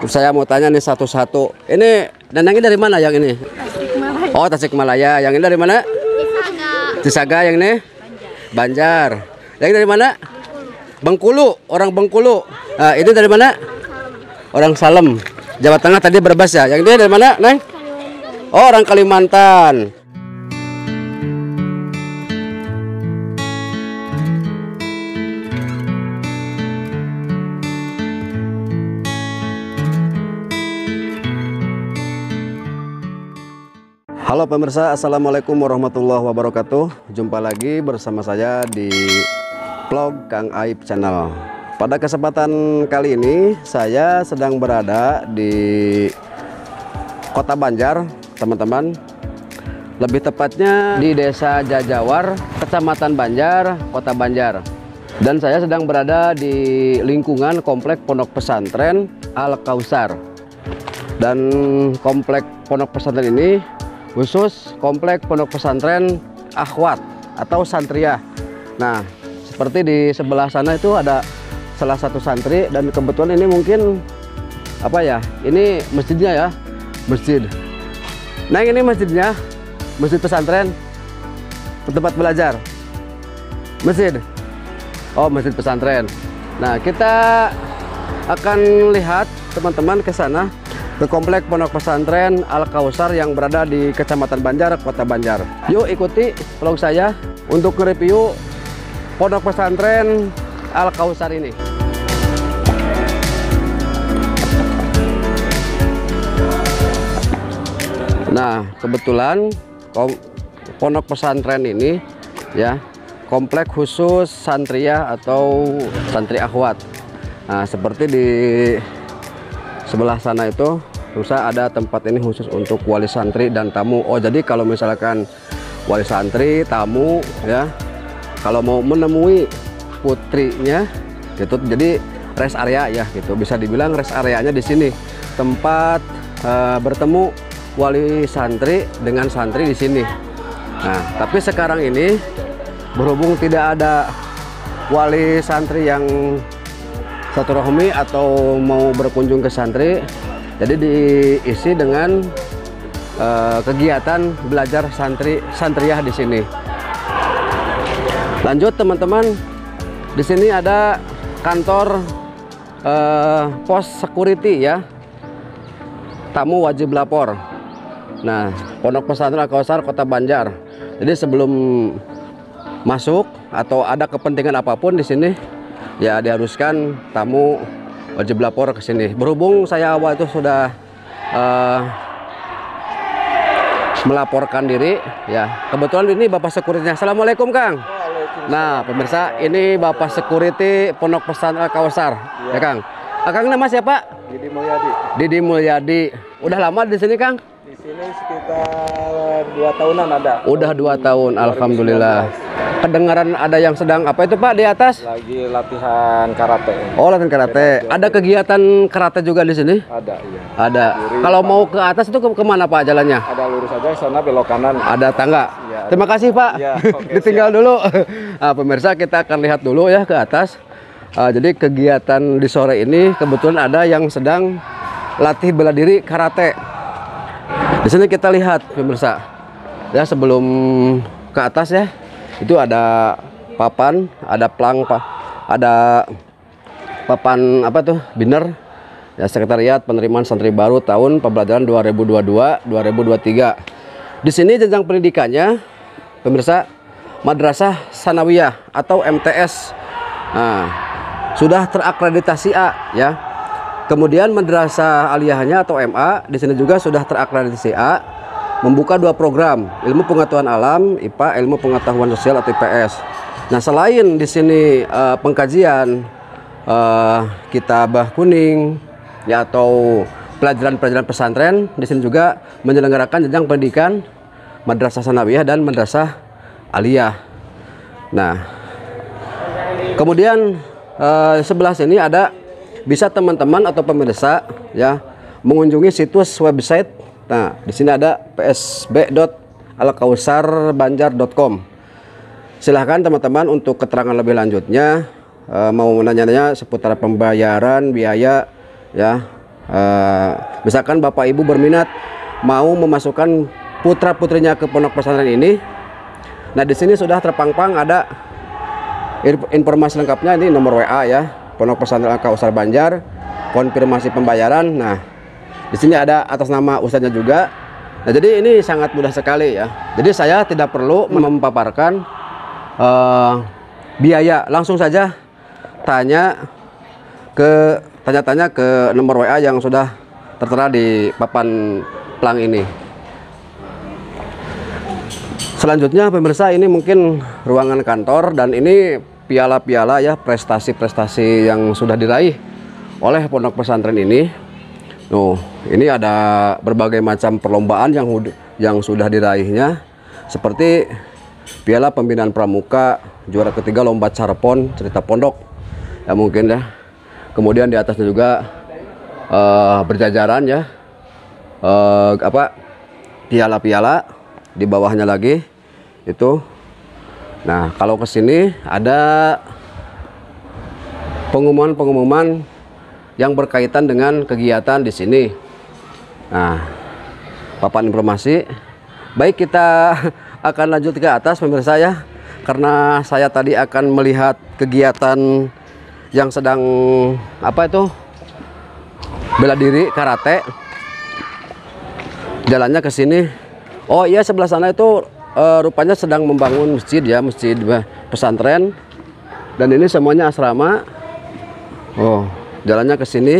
Saya mau tanya nih satu-satu. Ini danangnya dari mana yang ini? Tasikmalaya. Oh, Tasikmalaya. Yang ini dari mana? Cisaga. Cisaga. Yang ini? Banjar. Yang ini dari mana? Bengkulu. Orang Bengkulu. Nah, ini dari mana? Orang Salem. Jawa Tengah tadi Brebes ya. Yang ini dari mana, Neng? Oh, orang Kalimantan. Halo pemirsa, assalamualaikum warahmatullahi wabarakatuh. Jumpa lagi bersama saya di vlog Kang Aib Channel. Pada kesempatan kali ini saya sedang berada di Kota Banjar, teman-teman. Lebih tepatnya di Desa Jajawar, Kecamatan Banjar, Kota Banjar. Dan saya sedang berada di lingkungan komplek Pondok Pesantren Al Kausar. Dan komplek Pondok Pesantren ini khusus komplek Pondok Pesantren Akhwat atau Santriyah. Nah, seperti di sebelah sana itu ada salah satu santri, dan kebetulan ini mungkin apa ya? Ini masjidnya ya, masjid. Nah, ini masjidnya, masjid pesantren, tempat belajar, masjid. Oh, masjid pesantren. Nah, kita akan lihat teman-teman ke sana, ke komplek Pondok Pesantren Al Kausar yang berada di Kecamatan Banjar, Kota Banjar. Yuk ikuti vlog saya untuk nge-review Pondok Pesantren Al Kausar ini. Nah, kebetulan Pondok Pesantren ini ya, komplek khusus santriyah atau santri akhwat. Nah, seperti di sebelah sana itu Rusa ada tempat ini khusus untuk wali santri dan tamu. Oh, jadi kalau misalkan wali santri, tamu ya, kalau mau menemui putrinya gitu, jadi rest area ya gitu. Bisa dibilang rest areanya di sini. Tempat bertemu wali santri dengan santri di sini. Nah, tapi sekarang ini berhubung tidak ada wali santri yang satu rohmi atau mau berkunjung ke santri, jadi diisi dengan kegiatan belajar santriyah di sini. Lanjut teman-teman, di sini ada kantor pos security ya, tamu wajib lapor. Nah, Pondok Pesantren Al Kausar Kota Banjar. Jadi sebelum masuk atau ada kepentingan apapun di sini, ya diharuskan tamu wajib lapor ke sini. Berhubung saya awal itu sudah melaporkan diri ya. Kebetulan ini Bapak Security-nya. Assalamualaikum Kang. Nah pemirsa, ini Bapak Security Pondok Pesantren Al Kausar ya Kang. Kang nama siapa? Didi Mulyadi. Didi Mulyadi. Udah lama di sini Kang? Di sini sekitar 2 tahunan ada. Udah 2 tahun, alhamdulillah. Kedengaran ada yang sedang apa itu Pak di atas? Lagi latihan karate. Oh, latihan karate. Ada kegiatan karate juga di sini? Ada, iya. Ada. Kalau mau ke atas itu kemana Pak jalannya? Ada lurus aja sana, belok kanan. Ada tangga. Ya, Terima kasih Pak. Ya, oke, Ditinggal dulu. Nah, pemirsa, kita akan lihat dulu ya ke atas. Jadi kegiatan di sore ini kebetulan ada yang sedang latih bela diri karate. Di sini kita lihat pemirsa. Ya, sebelum ke atas ya, itu ada papan, ada plang, ada papan apa tuh, banner ya, Sekretariat Penerimaan Santri Baru tahun pembelajaran 2022-2023. Di sini jenjang pendidikannya pemirsa, Madrasah Sanawiyah atau MTS. Nah, sudah terakreditasi A ya. Kemudian Madrasah Aliyahnya atau MA di sini juga sudah terakreditasi A. Membuka 2 program, ilmu pengetahuan alam, IPA, ilmu pengetahuan sosial atau IPS. Nah, selain di sini pengkajian kitabah kuning ya atau pelajaran-pelajaran pesantren, di sini juga menyelenggarakan jenjang pendidikan Madrasah Sanawiyah dan Madrasah Aliyah. Nah, kemudian sebelah sini ada, bisa teman-teman atau pemirsa ya mengunjungi situs website. Nah, di sini ada psb.alkausarbanjar.com. Silahkan teman-teman untuk keterangan lebih lanjutnya, mau nanya-nanya seputar pembayaran biaya ya, Misalkan Bapak Ibu berminat mau memasukkan putra-putrinya ke pondok pesantren ini. Nah, di sini sudah terpampang ada informasi lengkapnya, ini nomor WA ya, Pondok Pesantren Al-Kausar Banjar, konfirmasi pembayaran. Nah, di sini ada atas nama ustadznya juga. Nah, jadi ini sangat mudah sekali ya. Jadi saya tidak perlu memaparkan biaya, langsung saja tanya-tanya ke nomor WA yang sudah tertera di papan plang ini. Selanjutnya pemirsa, ini mungkin ruangan kantor, dan ini piala-piala ya, prestasi-prestasi yang sudah diraih oleh pondok pesantren ini. Ini ada berbagai macam perlombaan yang sudah diraihnya, seperti piala pembinaan pramuka, juara ketiga lomba carpon cerita pondok ya mungkin ya. Kemudian di atasnya juga berjajaran ya piala-piala, di bawahnya lagi itu. Nah, kalau ke sini ada pengumuman-pengumuman yang berkaitan dengan kegiatan di sini. Nah, papan informasi. Baik, kita akan lanjut ke atas pemirsa ya, karena saya tadi akan melihat kegiatan yang sedang bela diri karate. Jalannya ke sini. Oh iya, sebelah sana itu rupanya sedang membangun masjid ya, masjid pesantren, dan ini semuanya asrama. Oh, jalannya ke sini,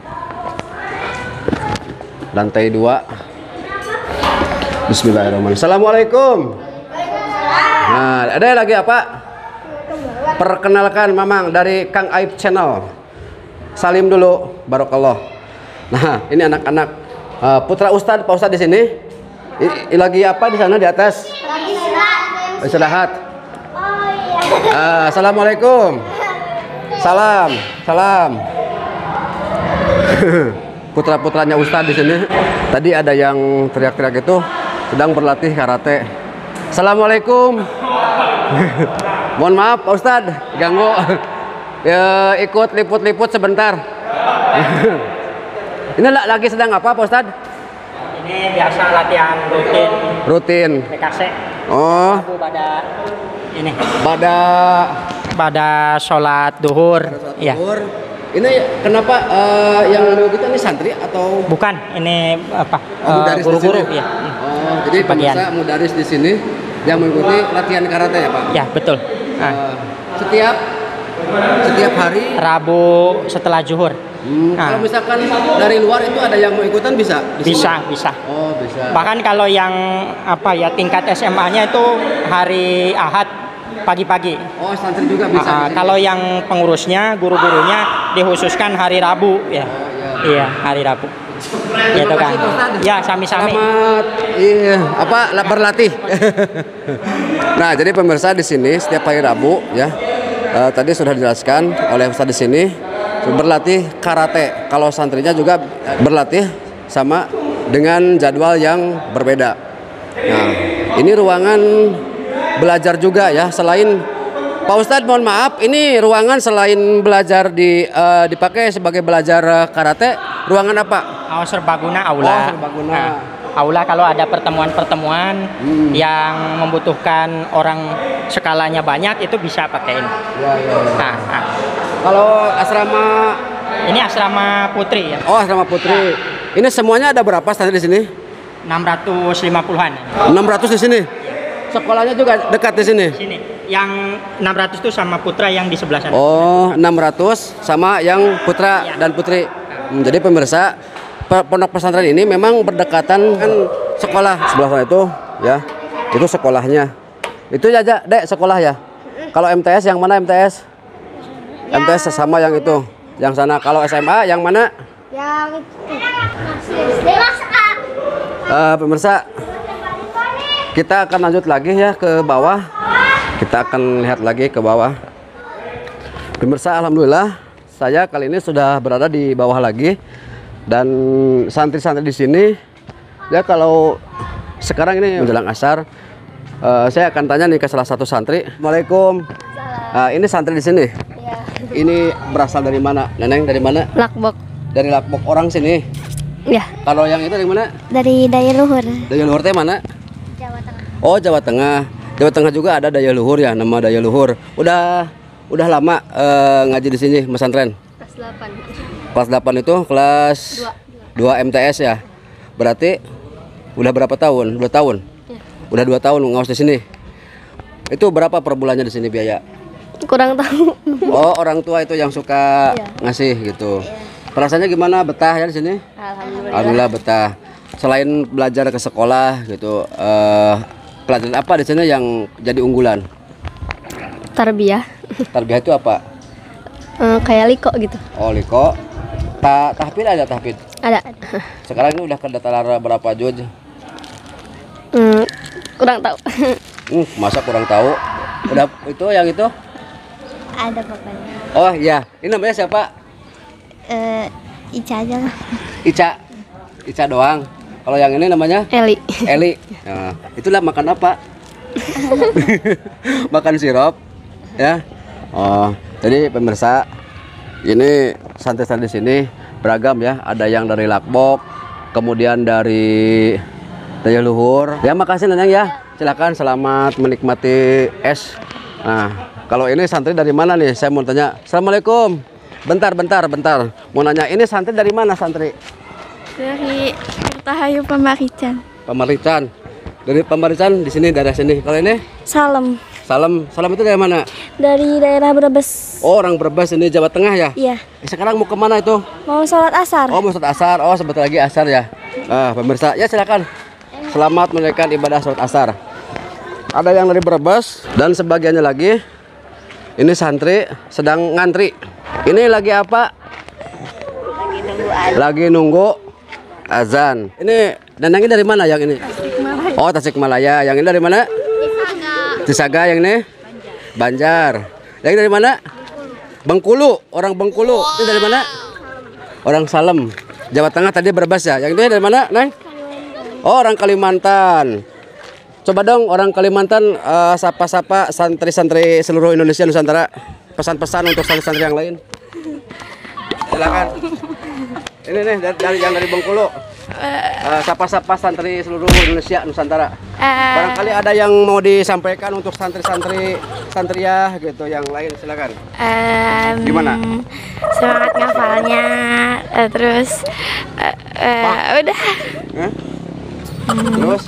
lantai 2. Bismillahirrahmanirrahim. Assalamualaikum. Nah, ada lagi apa? Perkenalkan, Mamang dari Kang Aib Channel. Salim dulu, barokallah. Nah, ini anak-anak putra Ustadz, Pak Ustadz di sini. Lagi apa di sana di atas? Lagi istirahat. Oh iya. Assalamualaikum. Salam. Putra-putranya Ustadz di sini. Tadi ada yang teriak-teriak itu sedang berlatih karate. Assalamualaikum. Mohon maaf Pak Ustadz, ganggu. Ya, ikut liput-liput sebentar. Ini lagi sedang apa Pak Ustadz? Ini biasa latihan rutin. PKC. Oh. Pada sholat duhur. Ya. Ini kenapa yang kita ini santri atau? Bukan, ini apa? Guru-guru. Ya. Oh, jadi pemirsa mudaris di sini yang mengikuti latihan karate ya Pak? Ya, betul. Setiap hari Rabu setelah zuhur. Kalau misalkan dari luar itu ada yang mau ikutan bisa? Bisa. Oh, bisa. Bahkan kalau yang tingkat SMA-nya itu hari Ahad pagi-pagi. Oh, santri juga bisa. Kalau yang pengurusnya, guru-gurunya dikhususkan hari Rabu ya. Oh, iya, hari Rabu. Gitu kan. Ya, sami-sami. Selamat berlatih. Nah, jadi pemirsa di sini setiap hari Rabu ya. Tadi sudah dijelaskan oleh Ustadz di sini berlatih karate. Kalau santrinya juga berlatih sama dengan jadwal yang berbeda. Nah, ini ruangan belajar juga ya. Selain Pak Ustadz, mohon maaf, ini ruangan selain belajar dipakai sebagai belajar karate, ruangan apa? Serbaguna aula. Oh, serbaguna. Nah, aula kalau ada pertemuan-pertemuan yang membutuhkan orang skalanya banyak, itu bisa pakai ini. Ya. Nah. Kalau asrama ini asrama putri ya. Oh, asrama putri. Nah. Ini semuanya ada berapa santri di sini? 650-an. 600 di sini. Sekolahnya juga dekat di sini. Sini. Yang 600 itu sama putra yang di sebelah sana. Oh, 600 sama yang putra dan putri. Jadi pemirsa, pondok pesantren ini memang berdekatan kan sekolah sebelah sana itu ya. Itu sekolahnya. Itu aja, Dek, sekolah ya. Kalau MTS yang mana MTS? MTS sama yang itu. Yang sana. Kalau SMA yang mana? Yang itu. Pemirsa, kita akan lanjut lagi ya ke bawah. Kita akan lihat lagi ke bawah. Pemirsa, alhamdulillah saya kali ini sudah berada di bawah lagi, dan santri-santri di sini ya, kalau sekarang ini menjelang asar, saya akan tanya nih ke salah satu santri. Assalamualaikum. Ini santri di sini. Ya. Ini berasal dari mana, Neneng? Dari mana? Lakbok. dari Lakbok orang sini. Ya. Kalau yang itu dari mana? Dari Daya Luhur. Daya Luhur teh mana? Jawa Tengah. Oh, Jawa Tengah. Jawa Tengah juga ada Daya Luhur ya, nama Daya Luhur. Udah lama ngaji di sini pesantren. Kelas 8. Kelas 8 itu kelas 2 MTS ya. Berarti udah berapa tahun? 2 tahun. Ya. Udah 2 tahun ngawas di sini. Itu berapa per bulannya di sini biaya? Kurang tahu. Oh, orang tua itu yang suka Iya. ngasih gitu. Perasaannya gimana? Betah ya di sini? Alhamdulillah. Alhamdulillah betah. Selain belajar ke sekolah gitu, pelajaran apa di sini yang jadi unggulan? Tarbiyah. Tarbiyah itu apa? Kayak liko gitu. Oh, liko. Tahfidz ada tahfidz. Ada. Sekarang ini udah kedatangan berapa juz? Kurang tahu. Masa kurang tahu? Udah itu yang itu? Ada pokoknya. Oh iya, ini namanya siapa? Ica aja lah. Ica doang. Kalau yang ini namanya Eli. Eli. Nah, itulah makan apa? Makan sirup, ya. Oh, jadi pemirsa, ini santri-santri di sini beragam ya. Ada yang dari Lakbok, kemudian dari Daya Luhur. Ya, makasih Neneng ya. Silakan, selamat menikmati es. Nah, kalau ini santri dari mana nih? Saya mau tanya. Assalamualaikum. Bentar. Mau nanya, ini santri dari mana santri? Dari Tahayu Pamarican. Pamarican. Dari Pamarican di sini, daerah sini. Kalau ini Salam. Salam itu dari mana? Dari daerah Brebes. Oh, orang Brebes ini Jawa Tengah ya? Iya. Sekarang mau kemana itu? Mau sholat asar. Oh, mau sholat asar. Oh, sebentar lagi asar ya. Pemirsa, ya silakan. Selamat menunaikan ibadah sholat asar. Ada yang dari Brebes dan sebagiannya lagi ini santri sedang ngantri. Ini lagi apa? Lagi nunggu azan. Ini Nenengnya dari mana yang ini? Oh, Tasikmalaya. Yang ini dari mana? Cisaga. Yang ini? Banjar. Yang ini dari mana? Bengkulu. Orang Bengkulu. Ini dari mana? Orang Salem. Jawa Tengah tadi Brebes ya. Yang ini dari mana, Neng? Oh, orang Kalimantan. Coba dong orang Kalimantan sapa-sapa santri-santri seluruh Indonesia Nusantara. Pesan-pesan untuk santri-santri yang lain. Silakan. Ini nih dari yang dari Bengkulu. Sapa-sapa santri seluruh Indonesia Nusantara. Barangkali ada yang mau disampaikan untuk santri-santri santriah gitu yang lain, silakan. Gimana? Semangat ngafalnya. Terus udah. Terus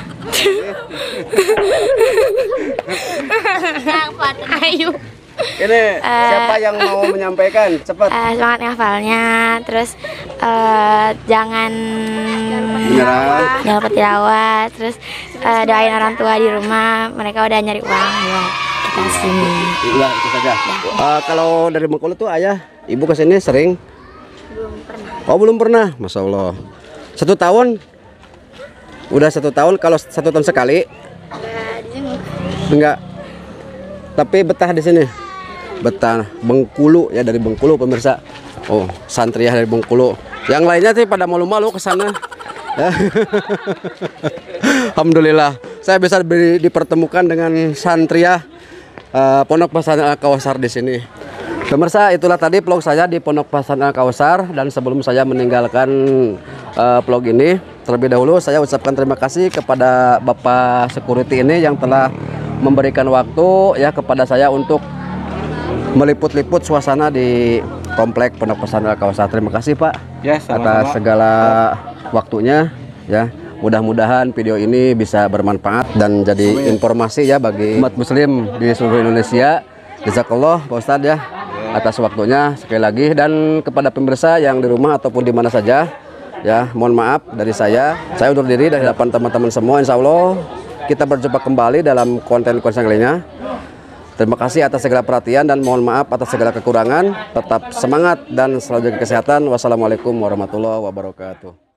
Ayo. ini siapa yang mau menyampaikan? Cepat. Semangat ngafalnya. Terus jangan Menyerah. jangan lupa tilawah. Terus doain orang tua di rumah. Mereka udah nyari uang buat kita sini. Udah itu saja. Kalau dari Bengkulu tuh ayah, ibu kesini sering? Belum pernah. Oh, belum pernah. Masya Allah. 1 tahun? Udah 1 tahun. Kalau 1 tahun sekali? Enggak. Tapi betah di sini. Betah. Bengkulu ya, dari Bengkulu pemirsa. Oh, santriah dari Bengkulu. Yang lainnya sih pada malu-malu ke sana. Alhamdulillah, saya bisa dipertemukan dengan santriah Pondok Pesantren Al Kausar di sini. Pemirsa, itulah tadi vlog saya di Pondok Pesantren Al Kausar. Dan sebelum saya meninggalkan vlog ini, terlebih dahulu saya ucapkan terima kasih kepada Bapak Security ini yang telah memberikan waktu ya kepada saya untuk meliput-liput suasana di komplek Pondok Pesantren Al Kausar. Terima kasih Pak Ya, sama-sama. atas segala waktunya ya. Mudah-mudahan video ini bisa bermanfaat dan jadi informasi ya bagi umat muslim di seluruh Indonesia. Jazakallah Pak Ustadz ya atas waktunya sekali lagi, dan kepada pemirsa yang di rumah ataupun di mana saja ya, mohon maaf dari saya undur diri dari hadapan teman-teman semua. Insya Allah kita berjumpa kembali dalam konten-konten lainnya. Terima kasih atas segala perhatian dan mohon maaf atas segala kekurangan. Tetap semangat dan selalu jaga kesehatan. Wassalamualaikum warahmatullahi wabarakatuh.